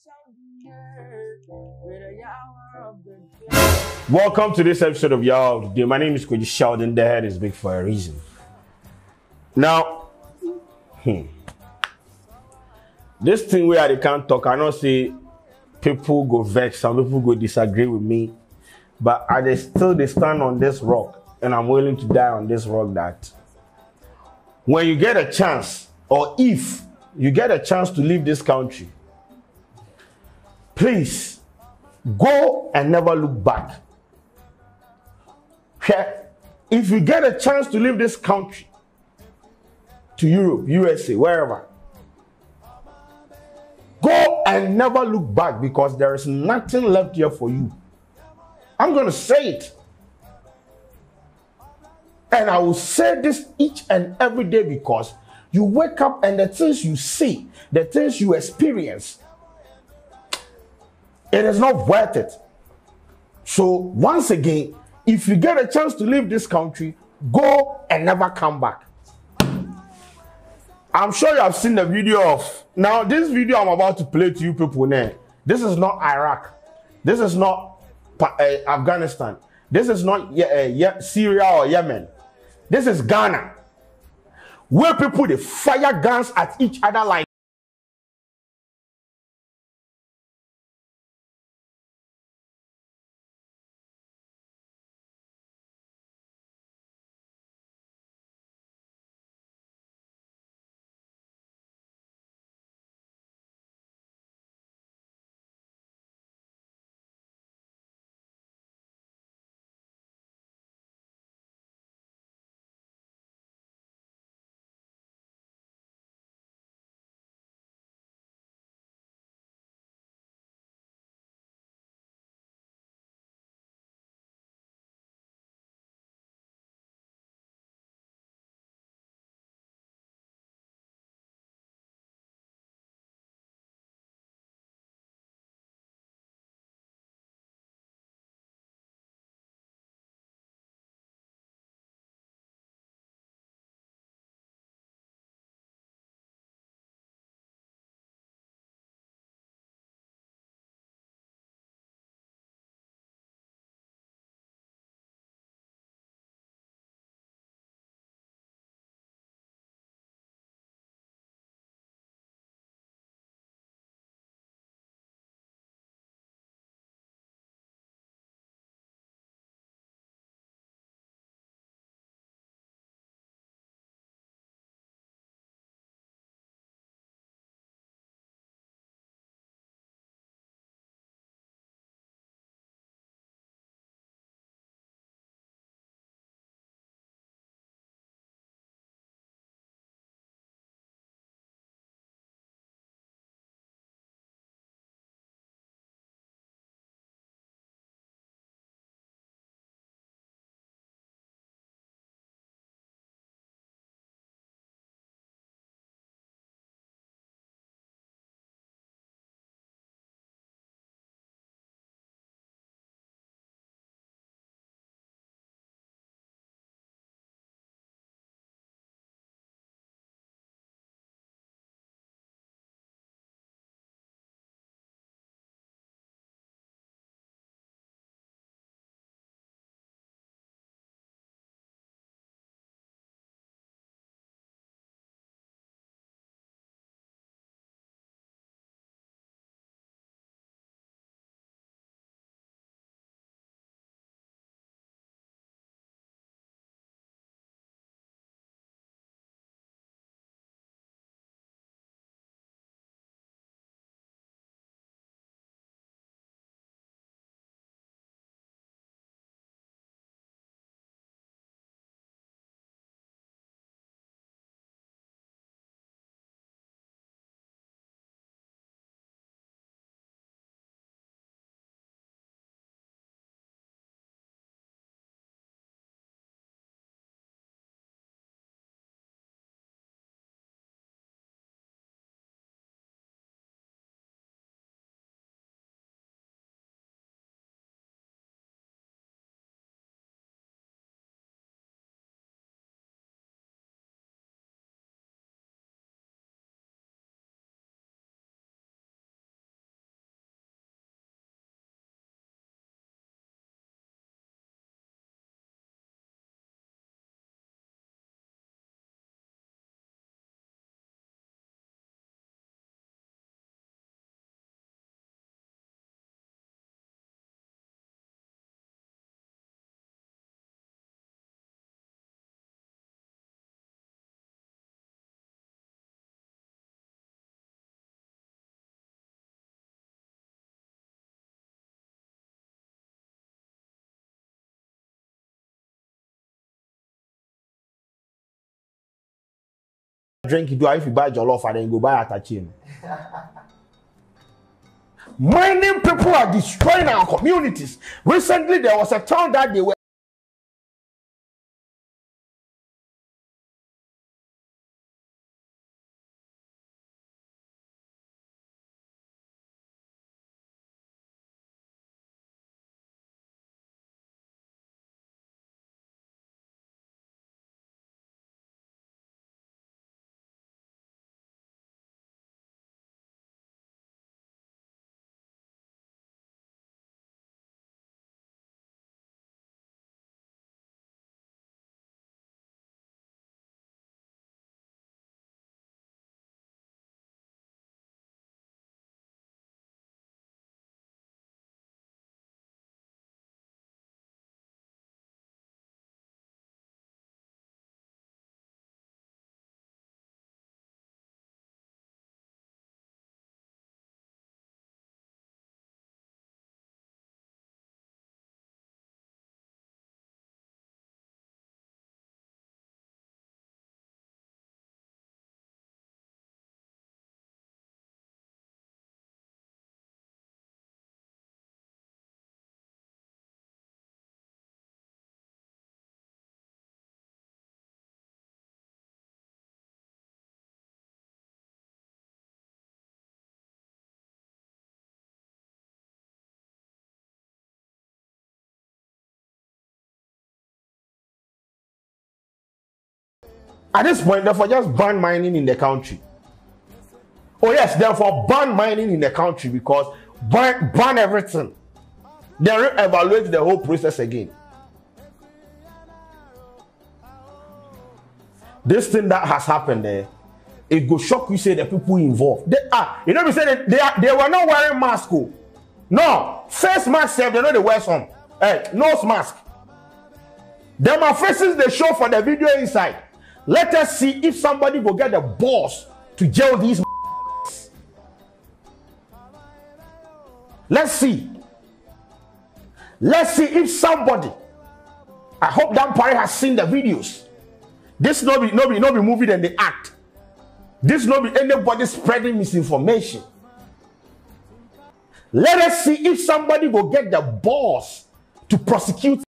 Welcome to this episode of Y'all of the Day. My name is Koji Sheldon. The head is big for a reason. Now, this thing where I can't talk, I know say people go vex, some people go disagree with me, but they stand on this rock, and I'm willing to die on this rock that when you get a chance, or if you get a chance to leave this country, please go and never look back. If you get a chance to leave this country to Europe, USA, wherever, go and never look back, because there is nothing left here for you. I'm going to say it. And I will say this each and every day, because you wake up and the things you see, the things you experience, it is not worth it. So once again, if you get a chance to leave this country, go and never come back. I'm sure you have seen the video of, now this video I'm about to play to you people now, this is not Iraq, this is not Afghanistan, this is not Syria or Yemen, this is Ghana, where people they fire guns at each other like drink it, if you buy jollof and then go buy atachi. Mining people are destroying our communities. Recently, there was a town that they were. At this point, therefore, just ban mining in the country. Oh yes, therefore, ban mining in the country because ban everything. Then re-evaluate the whole process again. This thing that has happened there, it go shock you. Say the people involved. You know, we said they were not wearing masks. No, face mask. They know they wear some. Nose mask. Them are faces they show for the video inside. Let us see if somebody will get the balls to jail these. Let's see. Let's see if somebody. I hope that party has seen the videos. This no be movie than they act. This no be anybody spreading misinformation. Let us see if somebody will get the balls to prosecute